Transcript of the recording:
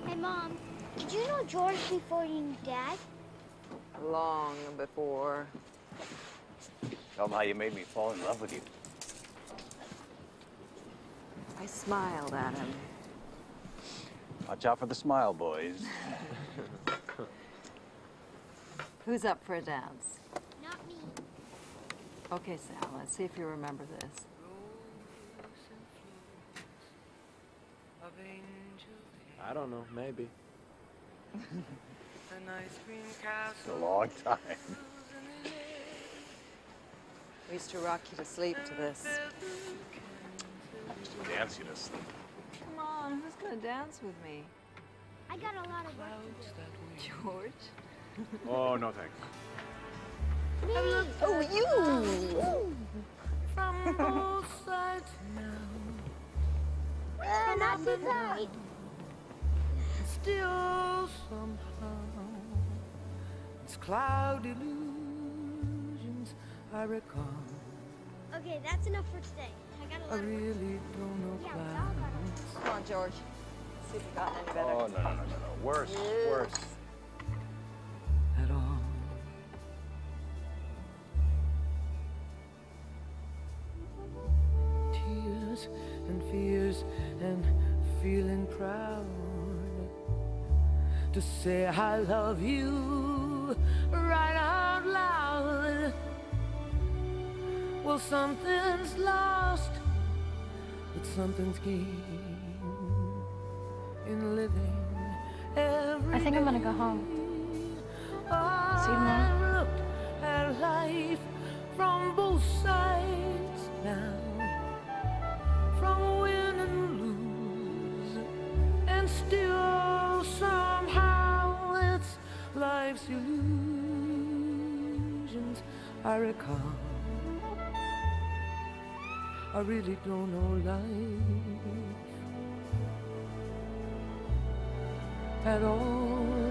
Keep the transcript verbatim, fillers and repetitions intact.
Hey, Mom, did you know George before you knew Dad? Long before. Tell them how you made me fall in love with you. I smiled at him. Watch out for the smile, boys. Who's up for a dance? Not me. Okay, Sal, let's see if you remember this. I don't know, maybe. It's a long time. We used to rock you to sleep to this. Used to dance you to sleep. Come on, who's gonna dance with me? I got a lot of work to do. George? Oh, no thanks. Me! Oh, you! From both sides now, Uh, not too tight. still somehow it's cloud illusions I recall. Okay, that's enough for today. I got a I lot of work. really don't know Yeah, we all got clouds. Come on, George. See if you've gotten any better. Oh, no, no, no, no, no. Worse, worse. At all. Tears and fears and feeling proud to say I love you right out loud. Well, something's lost, but something's gained in living every I think I'm gonna go day. home. Oh, See you tomorrow. I looked at life from both sides now, from win and lose, and still somehow it's life's illusions I recall. I really don't know life at all.